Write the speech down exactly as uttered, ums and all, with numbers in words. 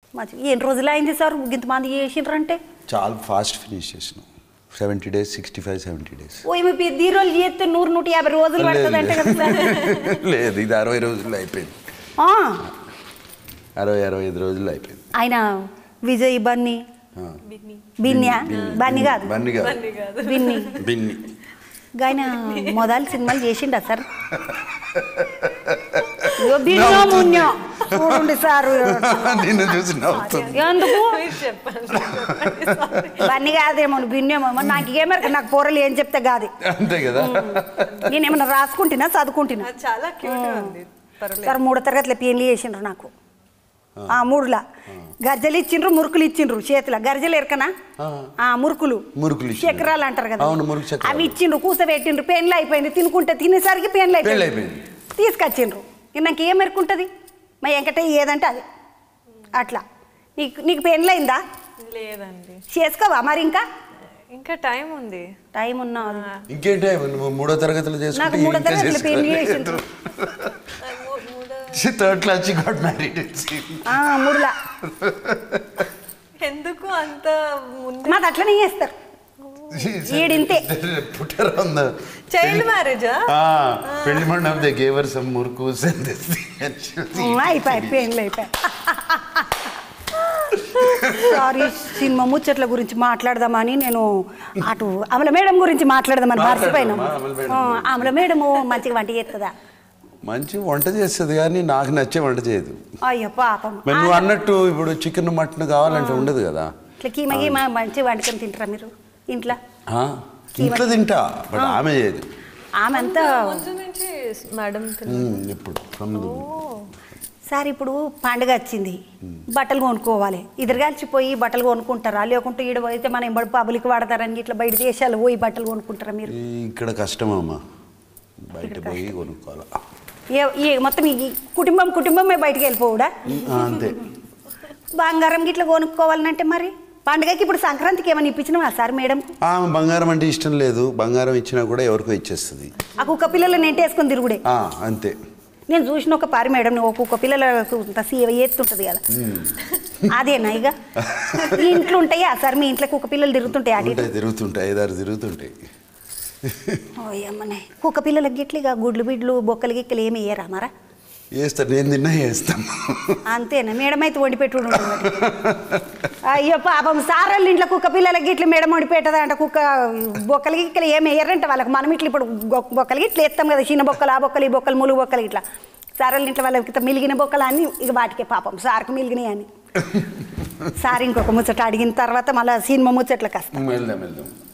మంచి ఎన్ని రోజులు అయింది సార్ ఇంతమంది చేసిండ్రంటే? చాలా ఫాస్ట్ ఫినిష్ చేసినాం. Seventy days sixty five seventy days. ఓ ఏమి పెద్ద రోజులు చేస్తే నూరు నూట యాభై రోజులు పడుతుంది అంటే కదా సార్? లేదు, ఇది అరవై రోజుల్లో అయిపోయింది. అరవై అరవై ఐదు రోజుల్లో అయిపోయింది. ఆయన విజయ్ బన్నీ బిన్యా బన్నీ కాదు బన్నీ కాదు బిన్ని బిన్ని ఆయన మొదలు సినిమాలు చేసిండా సార్? చూడండి సార్, నిన్ను చూసి నవ్వుతుంది. ఎందుకు బన్నీ కాదేమో బిన్నేమో నాకు ఏమరు, నాకు పోరలు ఏం చెప్తే కాదు అంతే కదా. నేనేమన్నా రాసుకుంటున్నా చదువుకుంటున్నా. చాలా క్యూట్గా ఉంది. సార్ మూడో తరగతిలో పెళ్లి చేసిండ్రు నాకు. ఆ మూడులా గర్జలు ఇచ్చిండ్రు, మురుకులు ఇచ్చిండ్రు చేతిలో. గర్జలు ఎరకనా? మురుకులు మురుకులు చక్రాలు అంటారు కదా, మురుకు అవి ఇచ్చిండ్రు. కూసబెట్టిండ్రు, పెన్లు అయిపోయింది. తినుకుంటే తినేసరికి పెన్లు అయిపోయింది. తీసుకొచ్చిండ్రు. నాకు ఏం ఎరుకుంటుంది మా వెంకటయ్య ఏదంటే అది అట్లా. నీకు నీకు పెన్లు అయిందా? లేదండి. చేసుకోవా మరి? ఇంకా ఇంకా టైం ఉంది. టైం ఉన్నా ఇంకేం టైం? మూడో తరగతిలో నాకు మూడో తరగతిలో పెళ్లి చేసిండ్రు. Third class she got married. మూడులా ఎందుకు అంత ముందు? మాది అట్లనే చేస్తారు. ఏడింతే చైల్డ్ మ్యారేజా? పెళ్లి మండపం they gave her some murkus and this అయిపోయి పెళ్ళి అయిపోయి. సారీ, సినిమా ముచ్చట్ల గురించి మాట్లాడదామని నేను అటు అమల మేడం గురించి మాట్లాడదామని మర్చిపోయినా. అమల మేడము మంచిగా వంట చేస్తుందా? మంచి వంట చేస్తుంది కానీ నాకు నచ్చే వంట చేయదు. అయ్యో పాపం. నువ్వు అన్నట్టు ఇప్పుడు చికెన్ మటన్ కావాలంటే ఉండదు కదా. ఇట్లా కీమ గీమ మంచిగా వండుకొని తింటారా మీరు ఇంట్లో? ఇంట్లో తింటా, బట్ ఆమె చేయదు. ఆమె అంతా మేడం ఇప్పుడు సార్ ఇప్పుడు పండుగ వచ్చింది, బట్టలు కొనుక్కోవాలి. ఇద్దరు కలిసిపోయి బట్టలు కొనుక్కుంటారా? లేకుంటే ఈడ పోయితే మనం బడి పబ్లిక్ వాడతారని ఇట్లా బయట దేశాలు పోయి బట్టలు కొనుక్కుంటారా మీరు? ఇక్కడ కష్టమమ్మా, బయట పోయి కొనుక్కోవాలి. ఏ మొత్తం ఈ కుటుంబం కుటుంబమే బయటికి వెళ్ళిపోవుడా? అంతే. బంగారం గిట్లా కొనుక్కోవాలంటే మరి పండుగకి ఇప్పుడు సంక్రాంతికి ఏమైనా ఇప్పించినావా సార్ మేడం? ఆమె బంగారం అంటే ఇష్టం లేదు. బంగారం ఇచ్చినా కూడా ఎవరికో ఇచ్చేస్తుంది. ఆ కుక్క పిల్లలు నెంటేసుకొని తిరుగుడే. అంతే. నేను చూసిన ఒక పారి మేడం, నువ్వు కుక్క పిల్లలకు సీవ ఎత్తుంటుంది కదా, అదేనా ఇక ఇంట్లో ఉంటాయా సార్? మీ ఇంట్లో కుక్క పిల్లలు తిరుగుతుంటాయి? అటు తిరుగుతుంటాయి, ఐదారు తిరుగుతుంటాయి. ఓయమ్మనే కుక్క పిల్లలకి గిట్లిగా గుడ్లు బిడ్లు బొక్కలు గిక్కలు ఏమి వేయరా మరా? వేస్తారు, నేను తిన్నా వేస్తాం. అంతేనా? మేడం అయితే వండి పెట్టుడు. అయ్యో పాపం సారళ్ళు ఇంట్లో కుక్క పిల్లలకి గిట్ల మేడం వండి పెట్టదంట. కుక్క బొక్కలు గిక్కలు ఏమి వేయరంట వాళ్ళకి. మనం ఇట్లా ఇప్పుడు బొక్కలు గిట్ల వేస్తాం కదా, చిన్న బొక్కలు, ఆ బొక్కలు, ఈ బొక్కలు, ములుగు బొక్కలు ఇట్లా. సారళ్ళు ఇంట్లో వాళ్ళకి మిలిగిన బొక్కలు అన్నీ ఇక వాటికే పాపం సార్కి మిలిగినాయి అని. సార్ ఇంకొక ముచ్చట అడిగిన తర్వాత మళ్ళీ సినిమా ముచ్చట్లకు వస్తాం.